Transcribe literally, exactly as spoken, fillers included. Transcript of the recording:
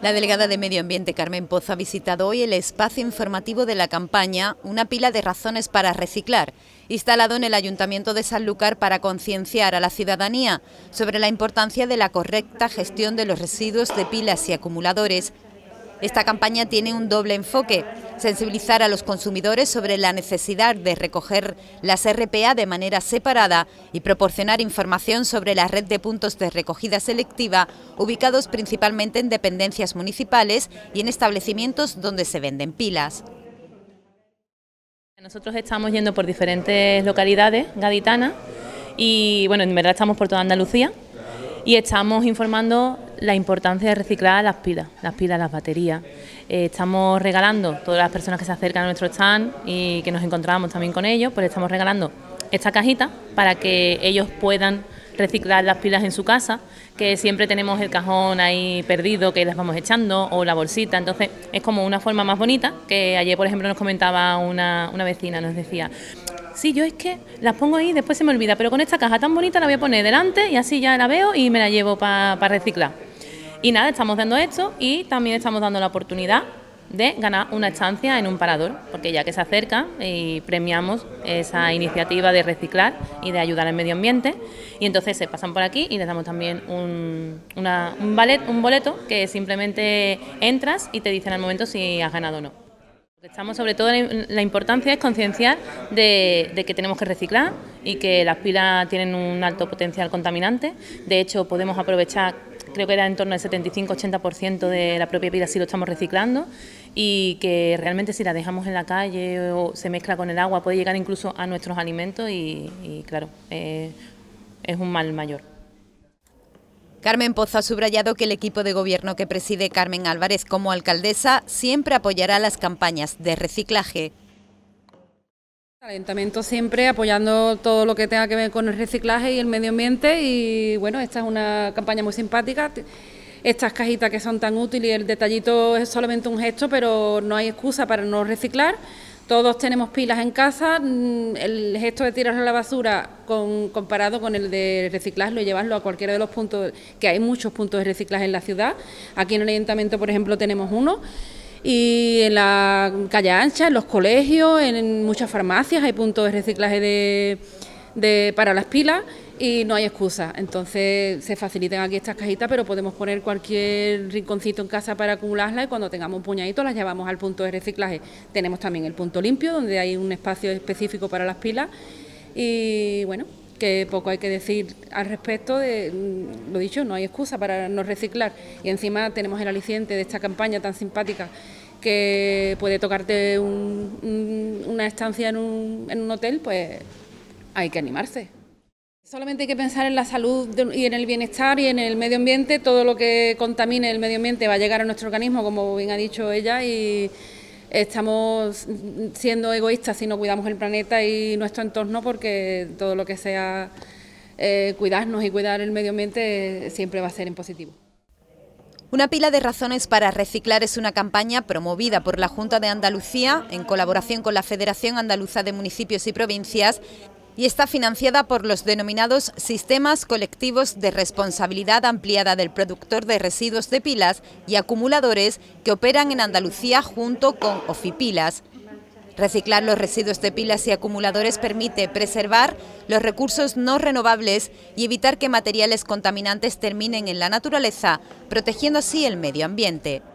La delegada de Medio Ambiente, Carmen Pozo, ha visitado hoy el espacio informativo de la campaña Una pila de razones para reciclar, instalado en el Ayuntamiento de Sanlúcar para concienciar a la ciudadanía sobre la importancia de la correcta gestión de los residuos de pilas y acumuladores. Esta campaña tiene un doble enfoque: sensibilizar a los consumidores sobre la necesidad de recoger las R P A de manera separada y proporcionar información sobre la red de puntos de recogida selectiva ubicados principalmente en dependencias municipales y en establecimientos donde se venden pilas. Nosotros estamos yendo por diferentes localidades gaditanas y bueno, en verdad estamos por toda Andalucía y estamos informando la importancia de reciclar las pilas, las pilas, las baterías. Eh, estamos regalando, todas las personas que se acercan a nuestro stand y que nos encontramos también con ellos, pues estamos regalando esta cajita para que ellos puedan reciclar las pilas en su casa, que siempre tenemos el cajón ahí perdido, que las vamos echando, o la bolsita. Entonces es como una forma más bonita, que ayer por ejemplo nos comentaba una, una vecina, nos decía: sí, yo es que las pongo ahí y después se me olvida, pero con esta caja tan bonita la voy a poner delante y así ya la veo y me la llevo para pa reciclar. Y nada, estamos dando esto y también estamos dando la oportunidad de ganar una estancia en un parador, porque ya que se acerca y premiamos esa iniciativa de reciclar y de ayudar al medio ambiente, y entonces se pasan por aquí y les damos también un, una, un, ballet, un boleto que simplemente entras y te dicen al momento si has ganado o no. Estamos sobre todo en la importancia es concienciar de, de que tenemos que reciclar y que las pilas tienen un alto potencial contaminante. De hecho, podemos aprovechar, creo que era en torno al setenta y cinco a ochenta por ciento de la propia pila si lo estamos reciclando, y que realmente si la dejamos en la calle o se mezcla con el agua puede llegar incluso a nuestros alimentos y, y claro, eh, es un mal mayor. Carmen Pozo ha subrayado que el equipo de gobierno que preside Carmen Álvarez como alcaldesa siempre apoyará las campañas de reciclaje. El Ayuntamiento siempre apoyando todo lo que tenga que ver con el reciclaje y el medio ambiente, y bueno, esta es una campaña muy simpática. Estas cajitas que son tan útiles y el detallito es solamente un gesto, pero no hay excusa para no reciclar. Todos tenemos pilas en casa, el gesto de tirarlo a la basura con, comparado con el de reciclarlo y llevarlo a cualquiera de los puntos, que hay muchos puntos de reciclaje en la ciudad. Aquí en el Ayuntamiento, por ejemplo, tenemos uno, y en la calle Ancha, en los colegios, en muchas farmacias hay puntos de reciclaje de, de, para las pilas, y no hay excusa. Entonces se facilitan aquí estas cajitas, pero podemos poner cualquier rinconcito en casa para acumularlas, y cuando tengamos un puñadito las llevamos al punto de reciclaje. Tenemos también el punto limpio, donde hay un espacio específico para las pilas, y bueno, que poco hay que decir al respecto. De lo dicho, no hay excusa para no reciclar, y encima tenemos el aliciente de esta campaña tan simpática que puede tocarte un, un, una estancia en un, en un hotel, pues hay que animarse. Solamente hay que pensar en la salud y en el bienestar y en el medio ambiente. Todo lo que contamine el medio ambiente va a llegar a nuestro organismo, como bien ha dicho ella, y estamos siendo egoístas si no cuidamos el planeta y nuestro entorno, porque todo lo que sea eh, cuidarnos y cuidar el medio ambiente siempre va a ser en positivo. Una pila de razones para reciclar es una campaña promovida por la Junta de Andalucía en colaboración con la Federación Andaluza de Municipios y Provincias, y está financiada por los denominados Sistemas Colectivos de Responsabilidad Ampliada del Productor de Residuos de Pilas y Acumuladores, que operan en Andalucía junto con Ofipilas. Reciclar los residuos de pilas y acumuladores permite preservar los recursos no renovables y evitar que materiales contaminantes terminen en la naturaleza, protegiendo así el medio ambiente.